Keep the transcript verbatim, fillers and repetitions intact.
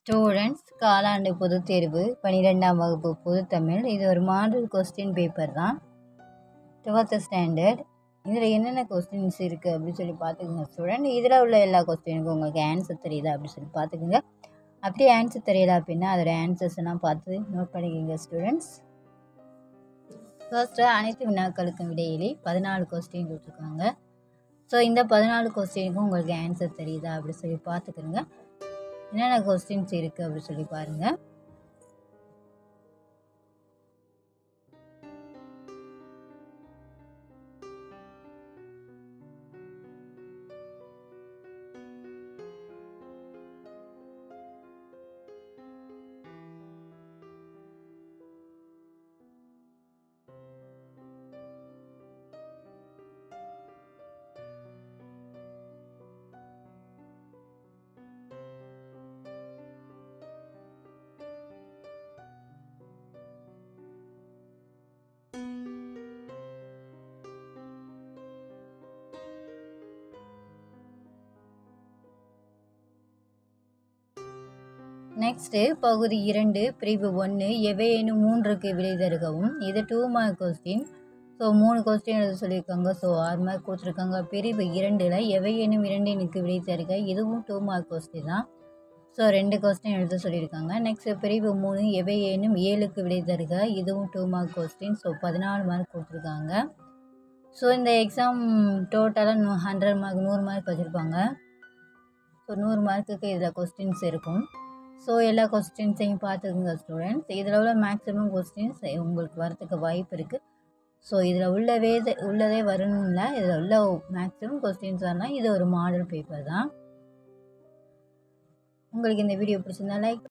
Students காலாண்டு பொதுத் தேர்வு பன்னிரெண்டாம் வகுப்பு பொதுத்தமிழ். இது ஒரு மாடல் கொஸ்டின் பேப்பர் தான், டுவெல்த் ஸ்டாண்டர்ட். இதில் என்னென்ன கொஸ்டின்ஸ் இருக்குது அப்படின்னு சொல்லி பார்த்துக்குங்க ஸ்டூடெண்ட். இதில் உள்ள எல்லா கொஸ்டினுக்கும் உங்களுக்கு ஆன்சர் தெரியுதா அப்படின்னு சொல்லி பார்த்துக்குங்க. அப்படியே ஆன்சர் தெரியல அப்படின்னா அதோட ஆன்சர்ஸ் எல்லாம் பார்த்து நோட் பண்ணிக்கோங்க ஸ்டூடெண்ட்ஸ். ஃபர்ஸ்ட்டு அனைத்து வினாக்களுக்கும் இடையிலே பதினாலு கொஸ்டின் கொடுத்துருக்காங்க. ஸோ இந்த பதினாலு கொஸ்டினுக்கும் உங்களுக்கு ஆன்சர் தெரியுதா அப்படின்னு சொல்லி பார்த்துக்கிறங்க. என்னென்ன கொஸ்டின்ஸ் இருக்குது அப்படின்னு சொல்லி பாருங்கள். நெக்ஸ்ட்டு பகுதி இரண்டு பிரிவு ஒன்று எவையேனும் மூன்றுக்கு விடை தருகவும். இது டூ மார்க் கொஸ்டின். ஸோ மூணு கொஸ்டின் எழுத சொல்லியிருக்காங்க. ஸோ ஆறு மார்க் கொடுத்துருக்காங்க. பிரிவு இரண்டில் எவையேனும் இரண்டினுக்கு விடை தருக, இதுவும் டூ மார்க் கொஸ்டின் தான். ஸோ ரெண்டு கொஸ்டின் எழுத சொல்லியிருக்காங்க. நெக்ஸ்ட் பிரிவு மூணு எவையேனும் ஏழுக்கு விடை தருக, இதுவும் டூ மார்க் கொஸ்டின். ஸோ பதினாலு மார்க் கொடுத்துருக்காங்க. ஸோ இந்த எக்ஸாம் டோட்டலாக ஹண்ட்ரட் மார்க் நூறு மார்க் வச்சுருப்பாங்க. ஸோ நூறு மார்க்குக்கு இதில் கொஸ்டின்ஸ் இருக்கும். ஸோ எல்லா கொஸ்டின்ஸையும் பார்த்துக்குங்க ஸ்டூடெண்ட்ஸ். இதில் உள்ள மேக்ஸிமம் கொஸ்டின்ஸ் உங்களுக்கு வரத்துக்கு வாய்ப்பு இருக்குது. ஸோ இதில் உள்ளவே உள்ளதே வரணும்ல, இதில் உள்ள மேக்ஸிமம் கொஸ்டின்ஸ் வரலாம். இது ஒரு மாடல் பேப்பர் தான். உங்களுக்கு இந்த வீடியோ பிடிச்சிருந்தா லைக்